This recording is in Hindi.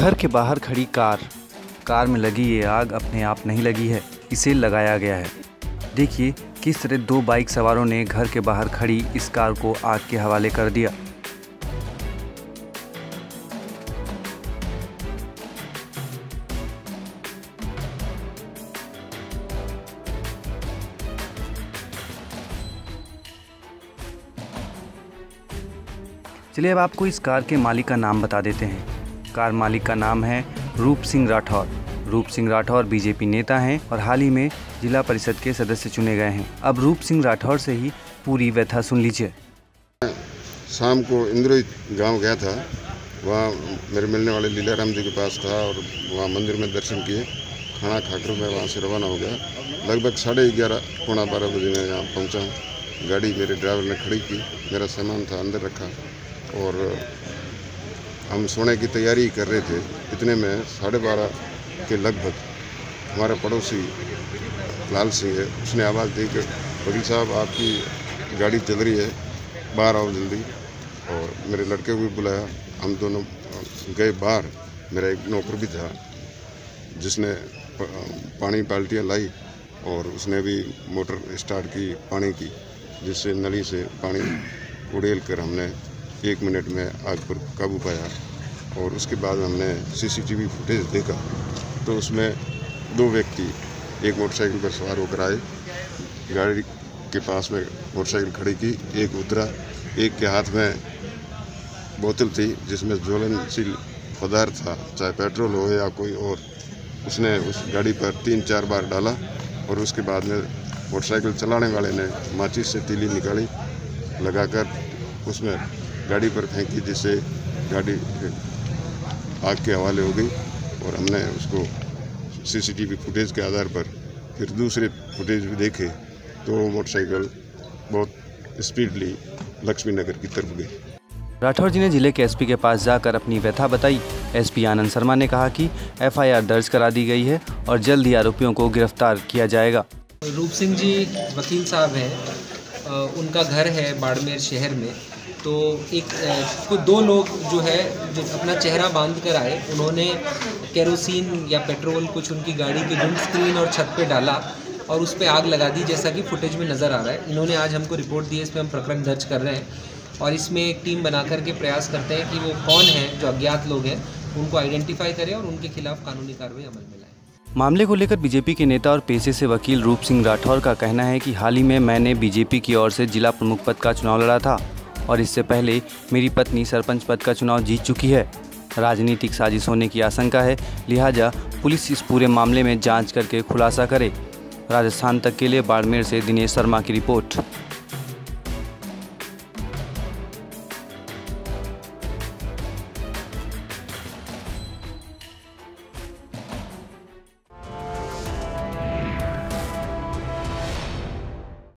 घर के बाहर खड़ी कार में लगी ये आग अपने आप नहीं लगी है, इसे लगाया गया है। देखिए किस तरह दो बाइक सवारों ने घर के बाहर खड़ी इस कार को आग के हवाले कर दिया। चलिए अब आपको इस कार के मालिक का नाम बता देते हैं। कार मालिक का नाम है रूप सिंह राठौर। रूप सिंह राठौर बीजेपी नेता हैं और हाल ही में जिला परिषद के सदस्य चुने गए हैं। अब रूप सिंह राठौर से ही पूरी व्यथा सुन लीजिए। शाम को इंद्रोई गांव गया था, वहाँ मेरे मिलने वाले लीलाराम जी के पास था और वहाँ मंदिर में दर्शन किए। खाना खाकर मैं वहाँ से रवाना हो गया। लगभग 11:30 पौना 12 बजे मैं यहाँ पहुँचा। गाड़ी मेरे ड्राइवर ने खड़ी की, मेरा सामान था अंदर रखा और हम सोने की तैयारी कर रहे थे। इतने में 12:30 के लगभग हमारा पड़ोसी लाल सिंह है, उसने आवाज़ दी कि वकील साहब आपकी गाड़ी चल रही है, बाहर आओ जल्दी। और मेरे लड़के को भी बुलाया, हम दोनों गए बाहर। मेरा एक नौकर भी था जिसने पानी बाल्टियाँ लाई और उसने भी मोटर स्टार्ट की पानी की, जिससे नली से पानी उड़ेल कर हमने 1 मिनट में आग पर काबू पाया। और उसके बाद हमने CCTV फुटेज देखा तो उसमें 2 व्यक्ति एक मोटरसाइकिल पर सवार होकर आए, गाड़ी के पास में मोटरसाइकिल खड़ी की, एक उतरा, एक के हाथ में बोतल थी जिसमें ज्वलनशील पदार्थ था, चाहे पेट्रोल हो या कोई और। उसने उस गाड़ी पर 3-4 बार डाला और उसके बाद में मोटरसाइकिल चलाने वाले ने माचिस से तीली निकाली, लगाकर उसमें गाड़ी पर फेंकी, जिससे गाड़ी आग के हवाले हो गई। और हमने उसको CCTV फुटेज के आधार पर फिर दूसरे फुटेज भी देखे तो मोटरसाइकिल बहुत स्पीडली लक्ष्मी नगर की तरफ गई। राठौर जी ने जिले के SP के पास जाकर अपनी व्यथा बताई। SP आनंद शर्मा ने कहा कि FIR दर्ज करा दी गई है और जल्द ही आरोपियों को गिरफ्तार किया जाएगा। रूप सिंह जी वकील साहब हैं, उनका घर है बाड़मेर शहर में। तो कुछ 2 लोग जो है जो अपना चेहरा बांध कर आए, उन्होंने केरोसिन या पेट्रोल कुछ उनकी गाड़ी के विंड स्क्रीन और छत पे डाला और उस पर आग लगा दी, जैसा कि फुटेज में नज़र आ रहा है। इन्होंने आज हमको रिपोर्ट दी है, इसमें हम प्रकरण दर्ज कर रहे हैं और इसमें एक टीम बना करके प्रयास करते हैं कि वो कौन है जो अज्ञात लोग हैं, उनको आइडेंटिफाई करें और उनके खिलाफ कानूनी कार्रवाई अमल में लाएं। मामले को लेकर बीजेपी के नेता और पेशे से वकील रूप सिंह राठौर का कहना है कि हाल ही में मैंने बीजेपी की ओर से जिला प्रमुख पद का चुनाव लड़ा था और इससे पहले मेरी पत्नी सरपंच पद का चुनाव जीत चुकी है। राजनीतिक साजिश होने की आशंका है, लिहाजा पुलिस इस पूरे मामले में जांच करके खुलासा करे। राजस्थान तक के लिए बाड़मेर से दिनेश शर्मा की रिपोर्ट।